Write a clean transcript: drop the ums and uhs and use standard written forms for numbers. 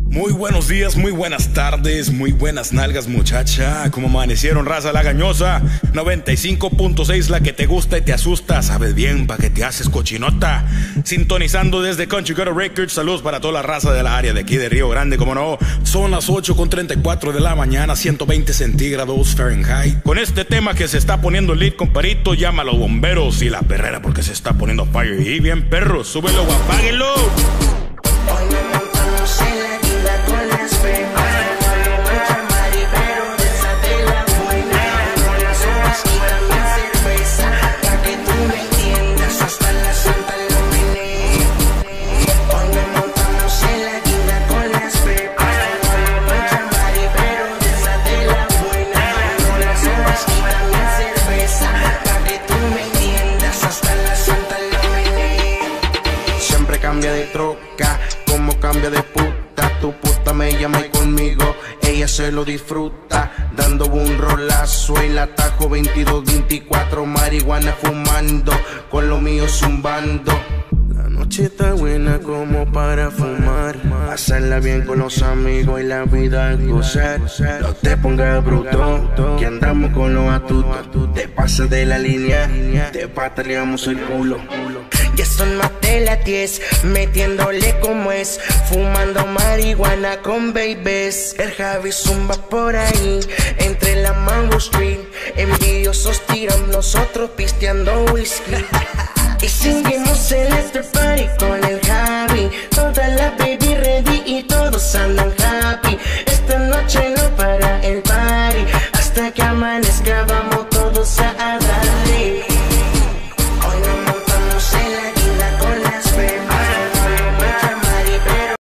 Muy buenos días, muy buenas tardes, muy buenas nalgas, muchacha. ¿Cómo amanecieron, raza lagañosa? 95.6, la que te gusta y te asusta. Sabes bien pa' que te haces cochinota. Sintonizando desde Country Gutter Records. Saludos para toda la raza de la área de aquí de Río Grande, como no. Son las 8:34 de la mañana, 120 centígrados Fahrenheit. Con este tema que se está poniendo lit, comparito, llama a los bomberos y la perrera porque se está poniendo fire. Y bien, perros, súbelo o apáguenlo. Hoy nos montamos en la guinda con las pepas. Mucha mari, pero de esa de la buena. Con las uvas y también cerveza. Pa' que tú me entiendas, hasta la santa lo mené. Hoy nos montamos en la guinda con las pepas. Mucha mari, pero de esa de la buena. Con las uvas y también cerveza. Pa' que tú me entiendas, hasta la santa lo mené. Siempre cambia de troca, como cambia de puta. Tu puta me llama y conmigo ella se lo disfruta. Dando un rolazo en la Tajo 22-24. Marihuana fumando, con lo mío zumbando. La noche está buena como para fumar, pasarla bien con los amigos y la vida gozar. No te pongas bruto, que andamos con los astutos. Te pasas de la línea, te pataleamos el culo. Ya son más de las 10, metiéndole como es, fumando marihuana con babies. El Javi zumba por ahí, entre la Mango Street. Envidiosos tiran, nosotros pisteando whisky. Y seguimos el after party con el Javi. Toda la baby ready y todos andan